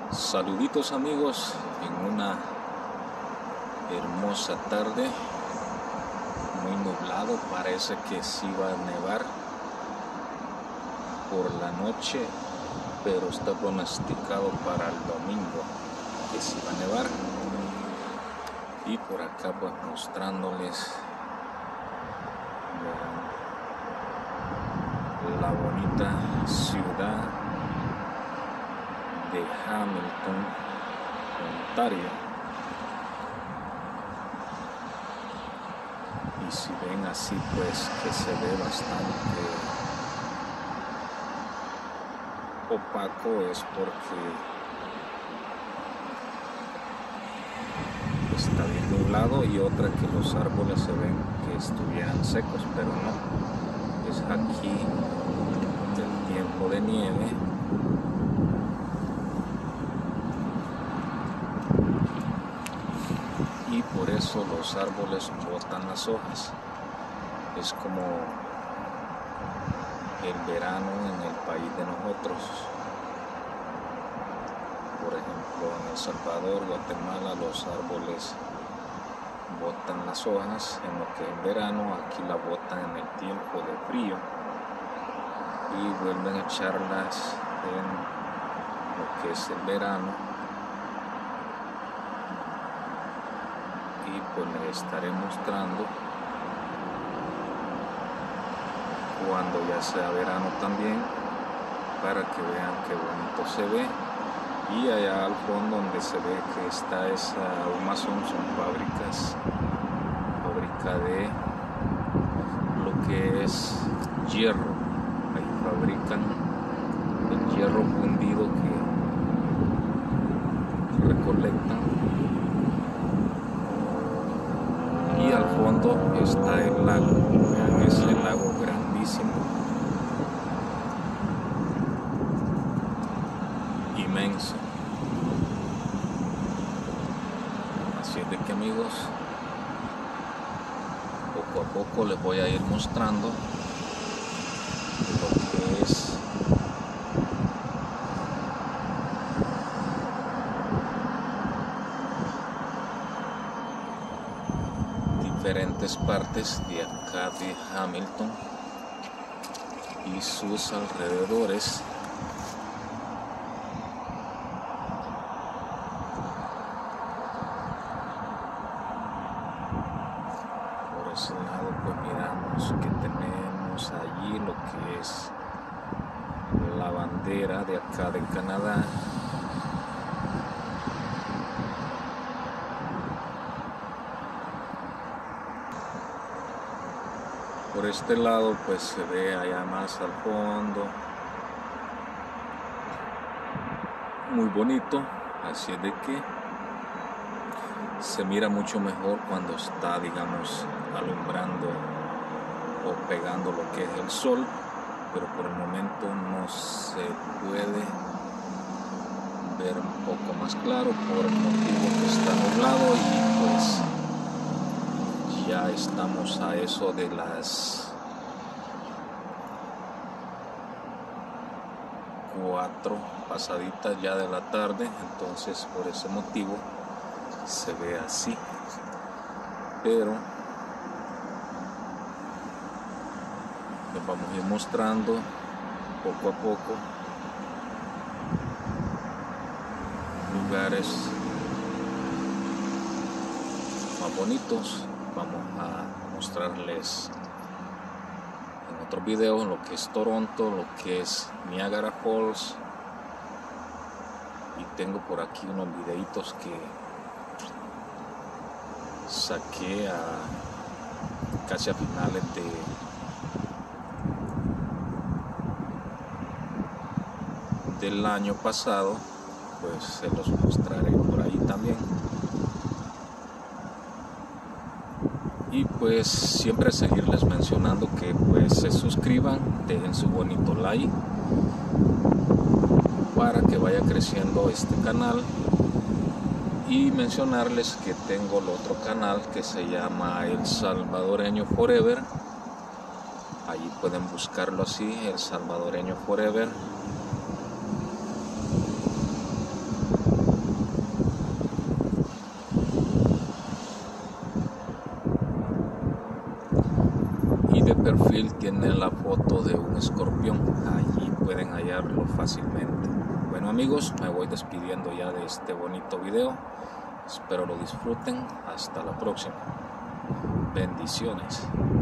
Saluditos amigos, en una hermosa tarde, muy nublado, parece que sí va a nevar por la noche, pero está pronosticado para el domingo que sí va a nevar. Y por acá pues mostrándoles la bonita ciudad de Hamilton, Ontario. Y si ven así pues que se ve bastante opaco, es porque está bien nublado, y otra que los árboles se ven que estuvieran secos, pero no, es aquí el tiempo de nieve. Y por eso los árboles botan las hojas. Es como el verano en el país de nosotros. Por ejemplo, en El Salvador, Guatemala, los árboles botan las hojas en lo que es verano. Aquí la botan en el tiempo de frío y vuelven a echarlas en lo que es el verano. Y pues les estaré mostrando cuando ya sea verano también, para que vean qué bonito se ve. Y allá al fondo donde se ve que está esa Amazon, son fábrica de lo que es hierro. Ahí fabrican el hierro fundido que recolectan. Y al fondo está el lago. Vean ese lago grandísimo, inmenso. Así es de que amigos, poco a poco les voy a ir mostrando lo que es diferentes partes de acá de Hamilton y sus alrededores. Por ese lado pues miramos que tenemos allí lo que es la bandera de acá de Canadá. Por este lado pues se ve allá más al fondo, muy bonito. Así es de que se mira mucho mejor cuando está, digamos, alumbrando o pegando lo que es el sol, pero por el momento no se puede ver un poco más claro por el motivo que está nublado. Y pues ya estamos a eso de las 4 pasaditas ya de la tarde, entonces por ese motivo se ve así. Pero les vamos a ir mostrando poco a poco lugares más bonitos. Vamos a mostrarles en otro video lo que es Toronto, lo que es Niagara Falls, y tengo por aquí unos videitos que saqué casi a finales del año pasado, pues se los mostraré por ahí también. Y pues siempre seguirles mencionando que pues se suscriban, dejen su bonito like para que vaya creciendo este canal, y mencionarles que tengo el otro canal que se llama El Salvadoreño Forever. Allí pueden buscarlo así, El Salvadoreño Forever. de perfil tiene la foto de un escorpión. Allí pueden hallarlo fácilmente. Bueno amigos, me voy despidiendo ya de este bonito video. Espero lo disfruten. Hasta la próxima. Bendiciones.